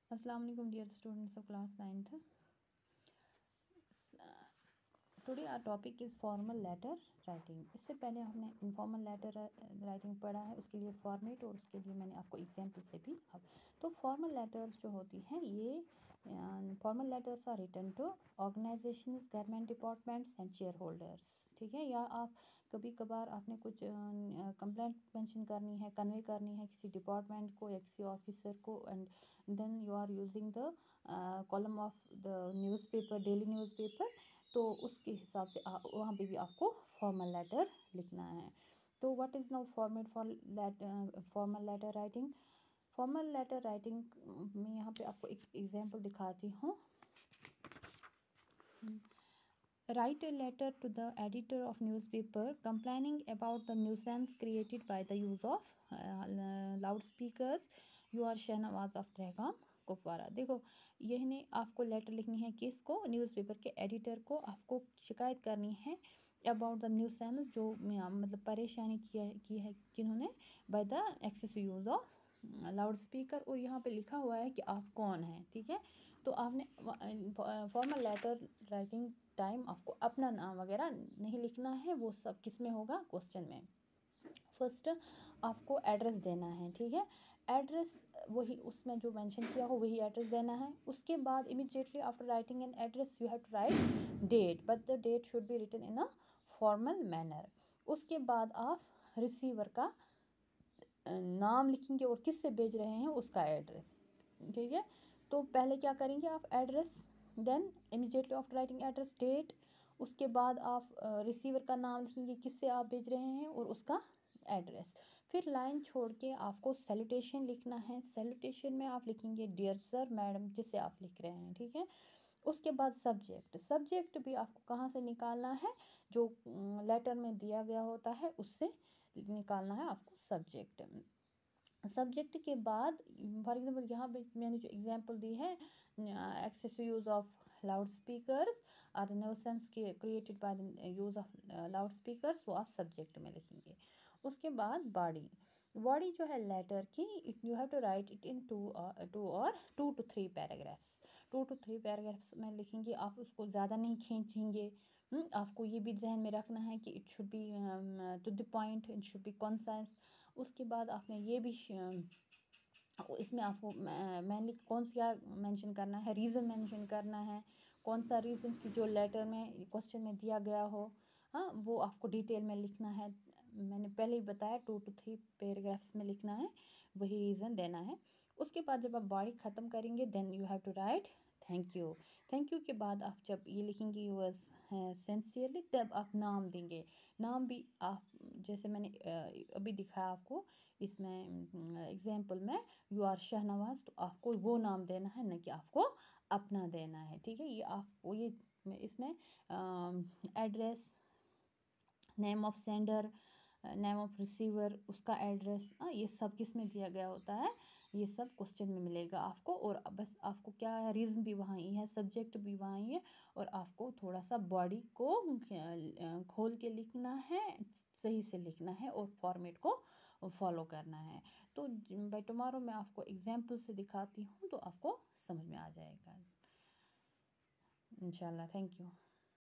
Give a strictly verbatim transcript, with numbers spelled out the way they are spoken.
अस्सलाम वालेकुम dear students of class ninth. Today our topic is formal letter writing. इससे पहले हमने इनफॉर्मल लेटर राइटिंग पढ़ा है, उसके लिए फॉर्मेट और उसके लिए मैंने आपको एग्जांपल से भी अब तो फॉर्मल लेटर्स जो होती हैं ये formal letters are written to organisations, government departments and shareholders. ठीक है, या आप कभी कभार आपने कुछ कंप्लेंट मेंशन करनी है, कन्वे करनी है किसी डिपार्टमेंट को या किसी ऑफिसर को, and then you are using the column of the newspaper, daily newspaper, तो उसके हिसाब से वहाँ पे भी आपको फॉर्मल लेटर लिखना है। तो what is now format for formal letter writing. Formal letter writing में यहाँ पे आपको एक एग्जांपल दिखाती हूँ। Write a letter to the editor of newspaper complaining about the nuisance created by the use of uh, loudspeakers. You are Shahnawaz of तहगाम Kupwara. देखो, यही आपको लेटर लिखनी है किसको, न्यूज़पेपर के एडिटर को। आपको शिकायत करनी है अबाउट द न्यूसेंस, जो मतलब परेशानी की है की है किन्होंने by the excessive use of loudspeaker. और यहाँ पे लिखा हुआ है कि आप कौन हैं। ठीक है, तो आपने फॉर्मल लेटर राइटिंग टाइम आपको अपना नाम वगैरह नहीं लिखना है, वो सब किस में होगा, क्वेश्चन में। फर्स्ट आपको एड्रेस देना है। ठीक है, एड्रेस वही उसमें जो मेंशन किया हो वही एड्रेस देना है। उसके बाद immediately after writing an address you have to write date, but the date should be written in a formal manner. उसके बाद आप रिसीवर का नाम लिखेंगे और किस से भेज रहे हैं उसका एड्रेस। ठीक है, तो पहले क्या करेंगे आप, address, then immediately after writing address date, उसके बाद आप रिसीवर का नाम लिखेंगे किससे आप भेज रहे हैं और उसका एड्रेस। फिर लाइन छोड़ के आपको सैल्यूटेशन लिखना है। सैल्यूटेशन में आप लिखेंगे डियर सर, मैडम, जिससे आप लिख रहे हैं। ठीक है, उसके बाद सब्जेक्ट। सब्जेक्ट भी आपको कहाँ से निकालना है, जो लेटर में दिया गया होता है उससे निकालना है आपको सब्जेक्ट। सब्जेक्ट के बाद फॉर एग्जांपल यहाँ पे मैंने जो एग्जांपल दी है, excessive use of loudspeakers are nuisance created by the use of loudspeakers, वो आप सब्जेक्ट में लिखेंगे। उसके बाद बॉडी। बॉडी जो है लेटर की, it you have to write it in two two और two two three paragraphs. Two two three paragraphs में लिखेंगे, आप उसको ज़्यादा नहीं खींचेंगे। आपको ये भी जहन में रखना है कि it should be to the point, it should be concise. उसके बाद आपने ये भी इसमें आपको मेनली कौन सा मेंशन करना है, रीज़न मेंशन करना है, कौन सा रीज़न की जो लेटर में क्वेश्चन में दिया गया हो, हाँ, वो आपको डिटेल में लिखना है। मैंने पहले ही बताया टू टू थ्री पैराग्राफ्स में लिखना है, वही रीज़न देना है। उसके बाद जब आप बॉडी ख़त्म करेंगे, then you have to write thank you. Thank you के बाद आप जब ये लिखेंगे यूअर्स सिंसियरली, तब आप नाम देंगे। नाम भी आप जैसे मैंने अभी दिखाया आपको इसमें एग्जांपल में, यू आर शहनवाज, तो आपको वो नाम देना है, न कि आपको अपना देना है। ठीक है, ये आपको ये इसमें address, name of sender, name of receiver, उसका एड्रेस, ये सब किस में दिया गया होता है, ये सब क्वेश्चन में मिलेगा आपको। और बस आपको क्या है, रीज़न भी वहाँ ही है, सब्जेक्ट भी वहाँ ही है, और आपको थोड़ा सा बॉडी को खोल के लिखना है, सही से लिखना है और फॉर्मेट को फॉलो करना है। तो बाय टुमारो मैं आपको एग्जाम्पल से दिखाती हूँ, तो आपको समझ में आ जाएगा इंशाल्लाह। Thank you.